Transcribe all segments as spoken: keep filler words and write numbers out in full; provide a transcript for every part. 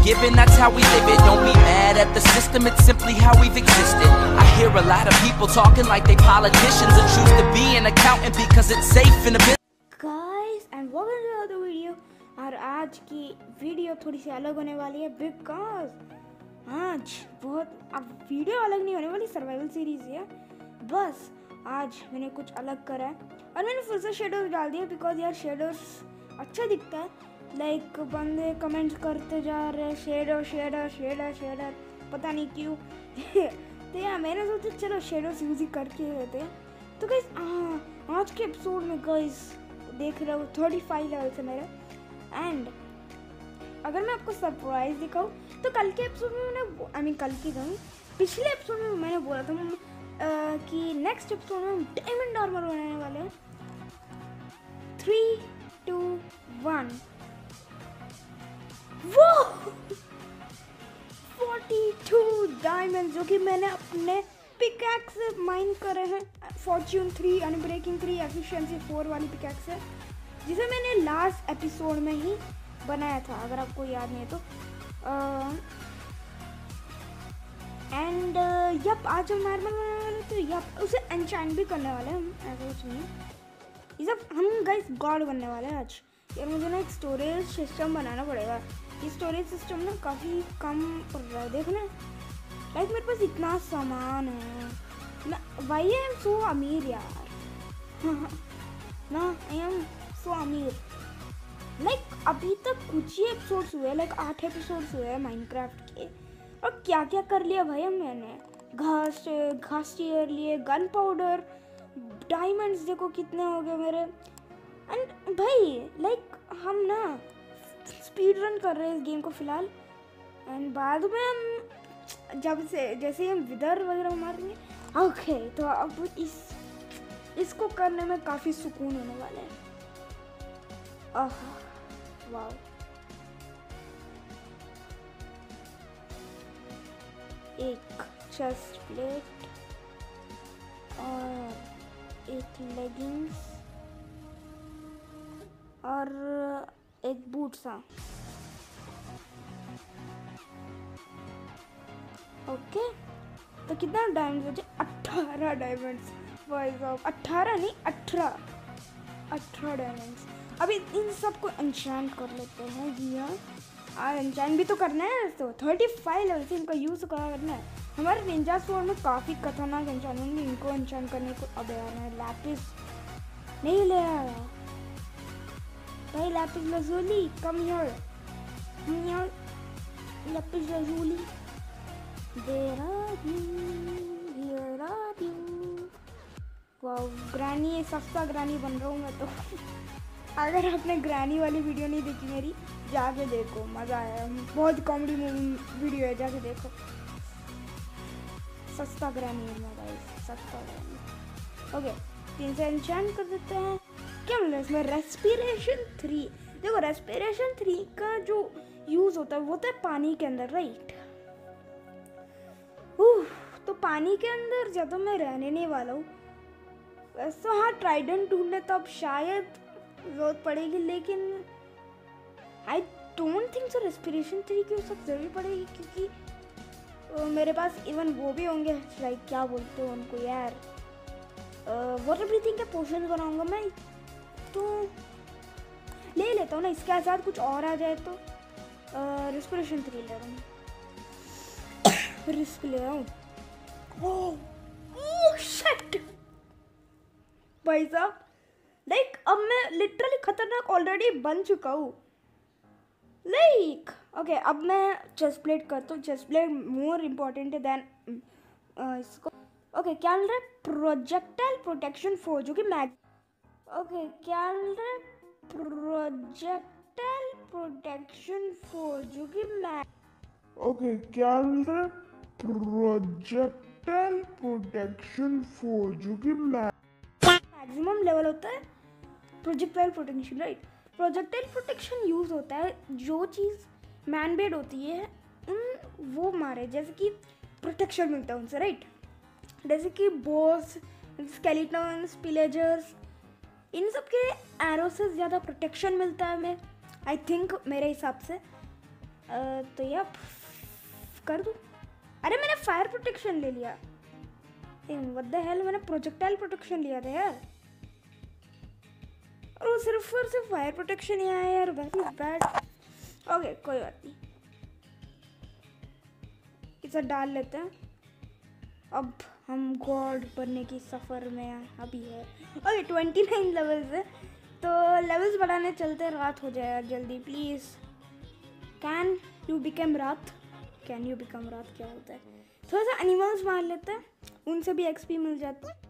given, that's how we live it. Don't be mad at the system, it's simply how we've existed. I hear a lot of people talking like they politicians and choose to be an accountant because it's safe in a business. Guys, and welcome to another video. और आज की video थोड़ी सी अलग होने वाली है because आज बहुत अब वीडियो अलग नहीं होने वाली, सर्वाइवल सीरीज है। बस आज मैंने कुछ अलग करा है और मैंने फिर से शेडोज डाल दिया बिकॉज यार शेडोज अच्छा दिखता है। लाइक बंदे कमेंट्स करते जा रहे हैं शेडो शेडो शेडो शेडो, पता नहीं क्यों। तो यार मैंने सोचा चलो शेडोज यूज ही करके रहते हैं। तो गाइस आज के एपिसोड में गाइस देख रहे हो थर्टी फाइव लेवल से मेरे। एंड अगर मैं आपको सरप्राइज दिखाऊँ तो कल के एपिसोड में मैंने आई मीन कल की कहूँ पिछले एपिसोड में मैंने बोला था आ, कि नेक्स्ट एपिसोड में डायमंड आर्मर बनाने वाले हैं। थ्री टू वन वो फोर्टी टू डायमंड जो कि मैंने अपने पिकैक्स से माइन करे हैं। Fortune three unbreaking three efficiency four वाली पिकैक्स है जिसे मैंने लास्ट एपिसोड में ही बनाया था, अगर आपको याद नहीं है तो। एंड uh, यप आज हम नॉर्मल बनाने वाले तो यप उसे एन्चेंट भी करने वाले हैं हम, ऐसा कुछ नहीं है। ये सब हम गाइस गॉड बनने वाले हैं आज। यार मुझे ना एक स्टोरेज सिस्टम बनाना पड़ेगा। ये स्टोरेज सिस्टम ना काफ़ी कम पड़ रहा है, देखना। लाइक मेरे पास इतना सामान है, मैं वाई आई एम सो अमीर यार। ना आई एम सो अमीर। लाइक अभी तक कुछ ही एपिसोड्स हुए, लाइक आठ एपिसोड्स हुए हैं माइनक्राफ्ट के, और क्या क्या कर लिया भाई हम मैंने। घास घास टीयर लिए, गन पाउडर, डायमंड्स देखो कितने हो गए मेरे। एंड भाई लाइक हम ना स्पीड रन कर रहे हैं इस गेम को फ़िलहाल। एंड बाद में हम जब से जैसे हम विदर वगैरह मारेंगे ओके तो अब इस इसको करने में काफ़ी सुकून होने वाला है। आह वाओ, एक चेस्ट प्लेट और एक लेगिंग्स और एक बूट सा। ओके तो कितना डायमंड बचे? अट्ठारह डायमंड्स भाई साहब, अट्ठारह नहीं अठारह अठारह डायमंड्स। अभी इन सबको एन्चेंट कर लेते हैं। जी हाँ, और एन्चेंट भी तो करना है, तो थर्टी फाइव लेवल से इनका यूज़ करना है। हमारे निंजा स्वॉर्ड में काफ़ी खतरनाक एन्चेंटमेंट भी इनको एन्चेंट करने को। अब यार मैं लैपिस नहीं ले आया भाई। Lapis lazuli come here, come here lapis lazuli. There are you, here are you. Wow granny, सस्ता ग्रैनी बन रहा हूँ मैं तो। अगर आपने ग्रैनी वाली वीडियो नहीं देखी मेरी, जाके देखो, मज़ा आया। बहुत कॉमेडी वीडियो है, जाके देखो। सस्ता ग्रैनी है मैं भाई, सस्ता ग्रैनी। ओके तीन से एन्चेंट कर देते हैं। क्या मिल रहा है इसमें? Respiration three. देखो रेस्पिरेशन थ्री का जो यूज़ होता है वो होता है पानी के अंदर, राइट। उह तो पानी के अंदर ज़्यादा मैं रहने नहीं वाला हूँ। वैसे तो हाँ ट्राइडेंट ढूंढने तब शायद जरूरत पड़ेगी, लेकिन I don't think so respiration three की सब ज़रूरी पड़ेगी क्योंकि uh, मेरे पास इवन वो भी होंगे, लाइक क्या बोलते हो उनको यार, वाटर ब्रीथिंग के पोशंस बनाऊंगा मैं, तो ले लेता हूँ ना। इसके साथ कुछ और आ जाए तो रेस्पिरेशन थ्री ले रहा हूँ, रिस्क ले रहा हूँ। ओह शिट भाई साहब, लाइक अब मैं लिटरली खतरनाक ऑलरेडी बन चुका हूँ। लाइक ओके अब मैं चेस्ट प्लेट करता हूँ। चेस्ट प्लेट मोर इम्पोर्टेंट है देन इसको। ओके क्या मिल रहा है? प्रोजेक्टाइल प्रोटेक्शन फोर जो कि मैग। ओके क्या मिल रहा है? प्रोजेक्टाइल प्रोटेक्शन फोर जो कि मैग। ओके क्या मिल रहा है? प्रोजेक्टाइल प्रोटेक्शन फोर जो कि मैग मैक्सिमम लेवल होता है projectile protection, right. Projectile protection use होता है जो चीज़ मैन मेड होती है उन वो मारे, जैसे कि प्रोटेक्शन मिलता है उनसे, राइट। जैसे कि बॉस, स्केलेटन्स, पिलेजर्स, इन सब के एरो से ज़्यादा प्रोटेक्शन मिलता है हमें, आई थिंक मेरे हिसाब से। तो यप कर दूँ। अरे मैंने फायर प्रोटेक्शन ले लिया। व्हाट द हेल, मैंने प्रोजेक्टाइल प्रोटेक्शन लिया था यार, और वो सिर्फ और सिर्फ फायर प्रोटेक्शन ही आया यार। Very bad. ओके कोई बात नहीं, इसे डाल लेते हैं। अब हम गॉड बनने की सफ़र में अभी है। ओके ट्वेंटी नाइन लेवल्स है, तो लेवल्स बढ़ाने चलते। रात हो जाए यार जल्दी प्लीज़। कैन यू बिकम रात, कैन यू बिकम रात क्या होता है? थोड़ा सा एनिमल्स मार लेते हैं, उनसे भी एक्सपी मिल जाती है।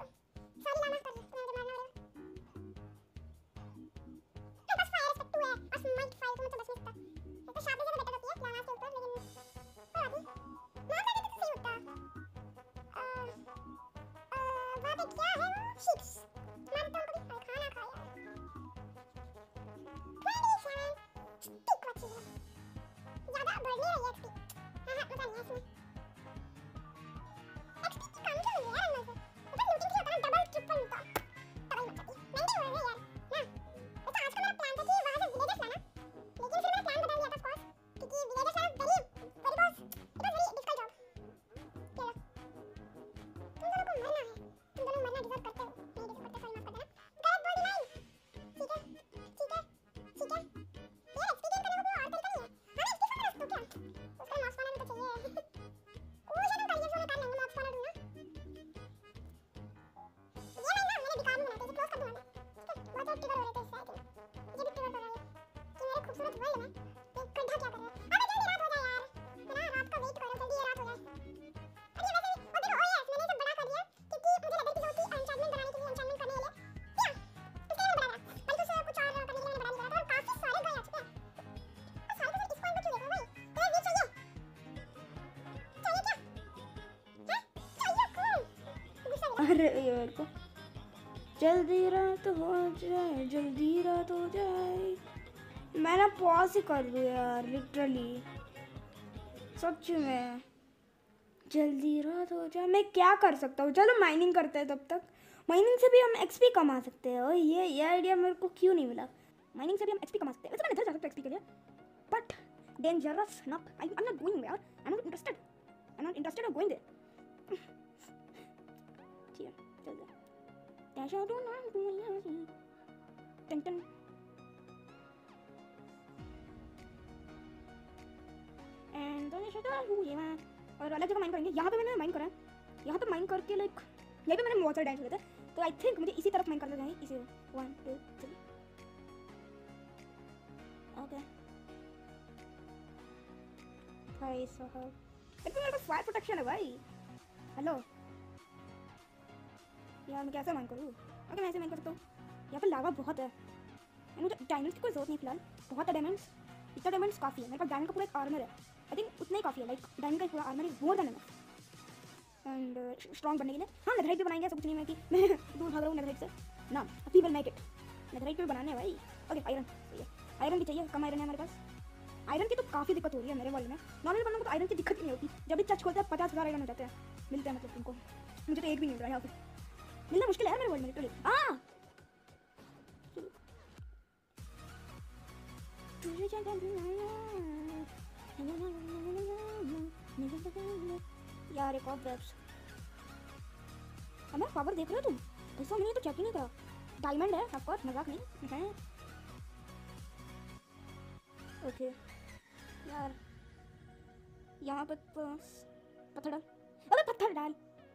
अरे यार को जल्दी रात हो जाए, जल्दी रात हो जाए। मैं ना पॉज ही कर दूँ यार, लिटरली सच में। जल्दी रात हो जाए, मैं क्या कर सकता हूँ? चलो माइनिंग करते हैं तब तक। माइनिंग से भी हम एक्सपी कमा सकते हैं। और ये ये आइडिया मेरे को क्यों नहीं मिला? माइनिंग से भी हम एक्सपी कमा सकते हैं। वैसे मैं इधर जा सकता हूँ एक्सपी के लिए, बट डेंजरस ना। आई एम नॉट गोइंग यार, I am not interested, I am not interested in going there. ठीक है चल जा। ऐसा तो ना टन टन। एंड तो ऐसा तो ये मैं और अलग जगह माइन करेंगे। यहाँ पे मैंने माइन करा है, यहाँ पे माइन करके लाइक यहाँ पे मैंने बहुत सारे डायमंड हुए थे, तो आई थिंक मुझे इसी तरफ माइन करना चाहिए। इसे वन टू थ्री। ओके भाई साहब, इतना मेरा फायर प्रोटेक्शन है भाई। हेलो यार मैं कैसे माइन करूँ? ओके मैं ऐसे माइन कर सकता हूँ। यहाँ पे लावा बहुत है, मुझे डायमंड्स की कोई जरूरत नहीं फिलहाल। बहुत है डायमंड्स, इतना डायमंड्स काफ़ी है। मेरे पास डायमंड का पूरा एक आर्मर है, आई थिंक उतना ही काफ़ी है। लाइक डायमंड का पूरा armour is more than enough and strong बनने के लिए। हाँ नेथराइट भी बनाएंगे, सब कुछ नहीं मैं कि मैं दूर भाग रहा हूँ नेथराइट से ना। We will make it. Netherite भी बनाने हैं भाई। ओके आयरन चाहिए, आयरन भी चाहिए। कम आयरन है हमारे पास। आयरन की तो काफ़ी दिक्कत हो रही है मेरे वर्ल्ड में। नॉर्मल बंदों को तो आयरन की दिक्कत ही नहीं होती। जब भी चर्च खोलते हैं पचास हज़ार आयरन हो जाते हैं, मिलते हैं मतलब उनको। मुझे तो एक भी नहीं मिल रहा है, यहाँ पे मिलना मुश्किल है मेरे वर्ल्ड में लिटरली। हाँ यार एक और वेब्स। अब पावर देख रहे हो तुम? ऐसा मैंने तो चेक ही नहीं करा। डायमंड है ऑफ कोर्स, मजाक नहीं है। ओके यार यहाँ पे पत्थर डाल। अबे पत्थर डाल।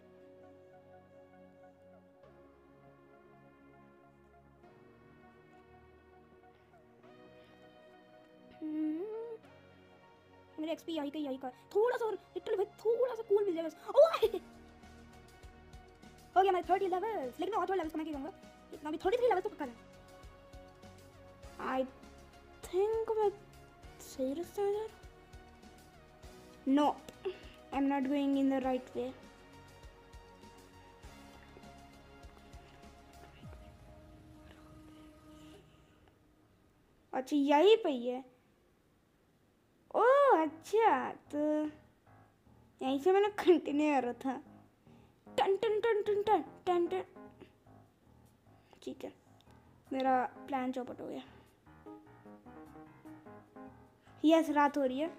मेरे एक्सपी यही का यही का थोड़ा सा और लिटरली भाई थोड़ा सा कूल मिल जाएगा। ओह हो गया मैं थर्टी लेवल्स, लेकिन और थोड़ा लेवल्स कमा के जाऊंगा। इतना भी थर्टी थ्री लेवल्स तो पक्का है। आई थिंक मैं सही रास्ते में जा रहा हूँ। No I am not going in the right way. अच्छा यही पे ही है। ओह अच्छा, तो यहीं से मैंने कंटिन्यू कर रहा था। टन टन टन टन टन टन टन। ठीक है मेरा प्लान चौपट हो गया। यस रात हो रही है।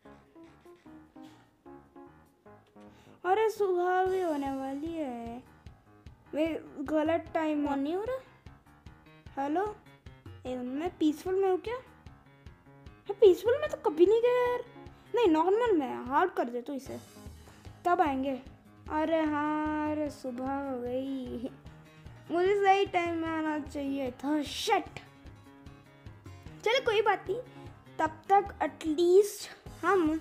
अरे सुबह भी होने वाली है। वे गलत टाइम ऑन नहीं हो रहा। हेलो, मैं पीसफुल में हूँ क्या? पीसफुल में तो कभी नहीं गया यार। नहीं नॉर्मल में हार्ड कर दे तो इसे, तब आएंगे। अरे हाँ, अरे सुबह हो गई, मुझे सही टाइम में आना चाहिए था। शट, चलो कोई बात नहीं। तब तक एटलीस्ट हम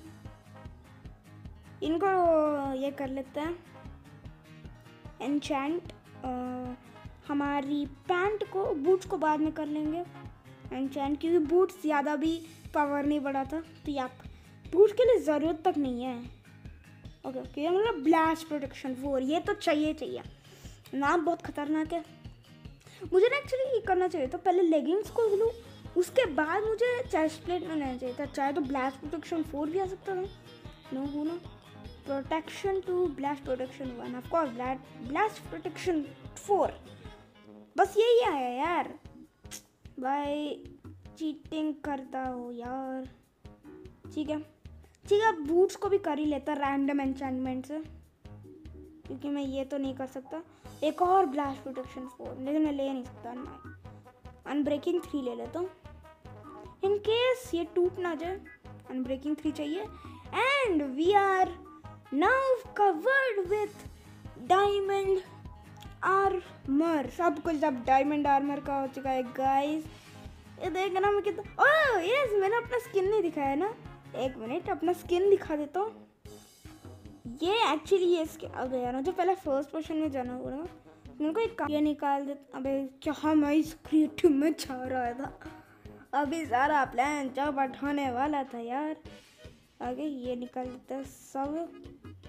इनको ये कर लेते हैं एन्चेंट। हमारी पैंट को, बूट्स को बाद में कर लेंगे एन्चेंट, क्योंकि बूट्स ज़्यादा भी पावर नहीं बढ़ा था। तो यार बूट के लिए ज़रूरत तक नहीं है। ओके ओके, मतलब ब्लास्ट प्रोटेक्शन फोर, ये तो चाहिए चाहिए। नाम बहुत खतरनाक है। मुझे ना एक्चुअली ये करना चाहिए था, पहले लेगिंग्स को लूँ, उसके बाद मुझे चेस्ट प्लेट में लेना चाहिए था। चाहे तो ब्लास्ट प्रोटेक्शन फोर भी आ सकता था। नो हो ना, protection two blast protection one, of course blast protection four, बस यही आया यार। भाई चीटिंग करता हो यार। ठीक है ठीक है, बूट्स को भी कर ही लेता रैंडम एन्चेंटमेंट से, क्योंकि मैं ये तो नहीं कर सकता। एक और ब्लास्ट प्रोटेक्शन फोर, लेकिन मैं ले नहीं सकता ना। अनब्रेकिंग थ्री ले लेता हूँ, इन केस ये टूट ना जाए। अनब्रेकिंग थ्री चाहिए। And we are now covered with diamond armour. सब कुछ अब डायमंड आर्मर का हो चुका है गाइस। ये देखना मैं कितना, ओह यस, मैंने अपना स्किन नहीं दिखाया ना। एक मिनट, अपना स्किन दिखा देता हूँ। ये एक्चुअली ये स्किन, अबे यार मुझे पहले फर्स्ट पोर्शन में जाना होगा। मेरे को एक ये निकाल दे। अबे क्या मैं इस क्रिएटिव में छा रहा था। अभी सारा प्लान चौपट होने वाला था यार। आगे ये निकाल देता है सब।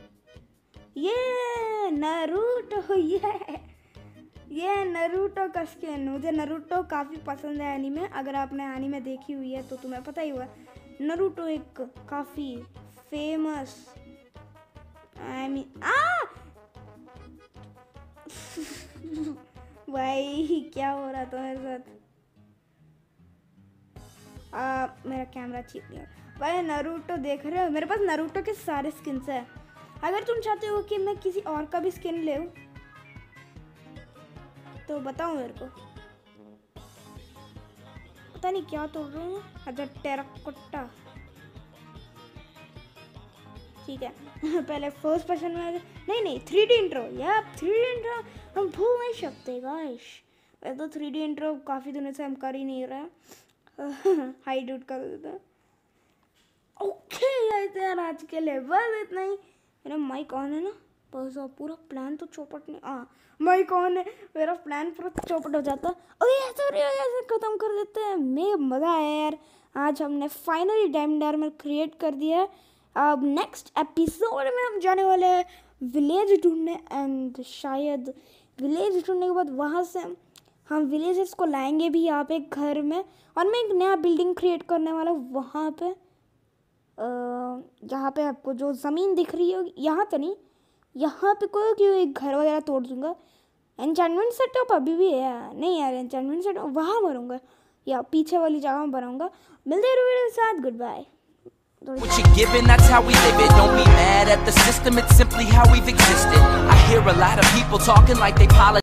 ये नारुतो, ये ये नारुतो का स्किन। मुझे नारुतो काफ़ी पसंद है एनीमे। अगर आपने एनीमे देखी हुई है तो तुम्हें पता ही हुआ, नारुतो एक काफ़ी फेमस आई मीन आ भाई क्या हो रहा था मेरे साथ? आ, मेरा कैमरा चीप गया भाई। नारुतो देख रहे हो, मेरे पास नारुतो के सारे स्किन्स है। अगर तुम चाहते हो कि मैं किसी और का भी स्किन ले तो बताओ मेरे को। पता नहीं क्या तोड़ रहे हैं। अच्छा टेराकोटा, ठीक है। पहले फर्स्ट पर्सन में, नहीं नहीं थ्री डी इंट्रो। यार थ्री डी इंट्रो हम भूल नहीं सकते गाइस। वैसे तो थ्री डी इंट्रो काफ़ी दिनों से हम कर ही नहीं रहे। हाइड आउट कर देते हैं। ओके यार, आज के लिए बस इतना ही। मेरा माइक ऑन है ना, बस पूरा प्लान तो चौपट नहीं। हाँ माइक ऑन है, मेरा प्लान पूरा चौपट हो जाता। अरे ऐसा ऐसे ख़त्म कर देते हैं। मैं मज़ा आया यार। आज हमने फाइनली डायमंड आर्मर क्रिएट कर दिया है। अब नेक्स्ट एपिसोड में हम जाने वाले हैं विलेज ढूंढने। एंड शायद विलेज ढूंढने के बाद वहाँ से हम विलेजर्स को लाएंगे भी यहाँ पे घर में। और मैं एक नया बिल्डिंग क्रिएट करने वाला हूँ वहाँ पे, जहाँ पे आपको जो ज़मीन दिख रही होगी, यहाँ तो नहीं, यहाँ पे कोई क्यों एक घर वगैरह तोड़ दूँगा। एन्चेंटमेंट सेटअप अभी भी है नहीं यार, एन्चेंटमेंट सेटअप वहाँ बनाऊँगा या पीछे वाली जगह में बनाऊँगा। मिलते हैं वीडियो के साथ, goodbye. What you're given, that's how we live it. Don't be mad at the system, it's simply how we've existed. I hear a lot of people talking like they politics.